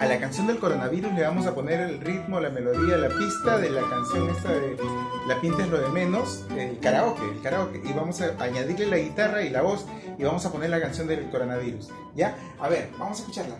a la canción del coronavirus le vamos a poner el ritmo, la melodía, la pista de la canción esta de La pinta es lo de menos, el karaoke, y vamos a añadirle la guitarra y la voz y vamos a poner la canción del coronavirus, ¿ya? A ver, vamos a escucharla.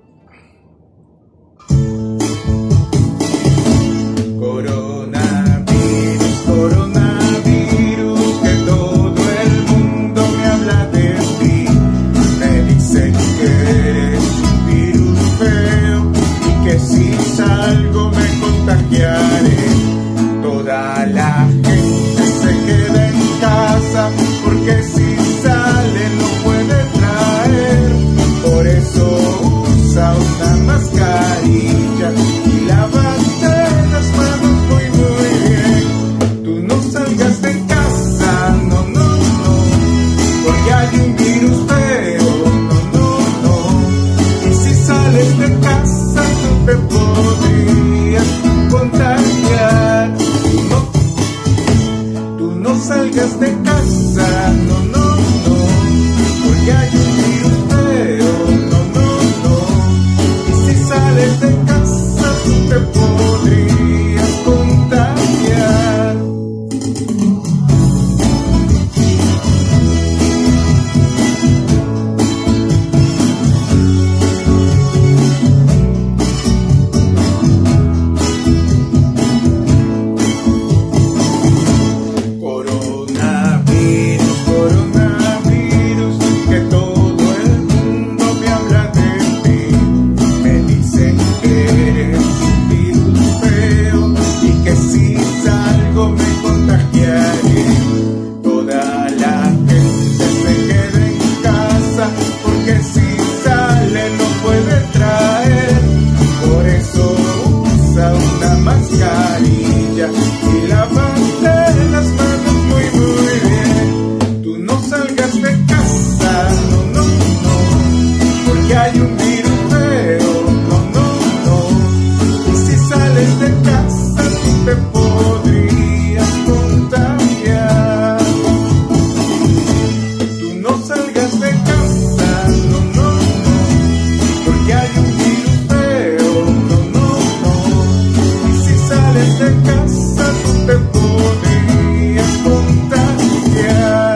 Coronavirus, coronavirus, que todo el mundo me habla de ti. Me dicen que eres un virus feo y que si salgo me contagiaré. Toda la gente se queda en casa porque si sale no puede traer. Por eso usa una mascarilla y lávate las manos muy bien. Tú no salgas de casa, no, no, no, porque hay un virus feo, no. Y si sales de casa tú te podrías contagiar. Tú no salgas de casa, no, porque hay un virus feo, no. Y si sales de casa tú te podrías contagiar. Coronavirus, coronavirus, que todo el mundo me habla de ti. Me dicen que eres un virus feo y que si salgo me contagiaré. Toda la gente se queda en casa porque si sale no puede traer. Por eso usa una mascarilla y lávate las manos muy bien. Tú no salgas de casa, no, porque hay un virus feo, no. Y si sales de casa tú te podrías contagiar. Tú no salgas de casa, no, porque hay un virus feo, no. Y si sales de casa tú te podrías contagiar.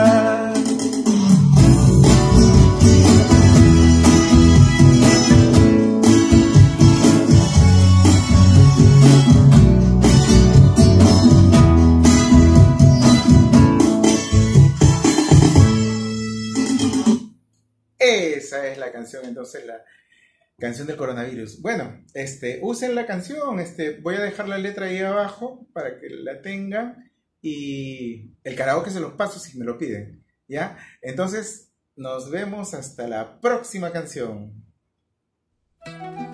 Esa es la canción, entonces, la canción del coronavirus. Bueno, usen la canción, voy a dejar la letra ahí abajo para que la tengan y el karaoke se los paso si me lo piden, ¿ya? Entonces, nos vemos hasta la próxima canción.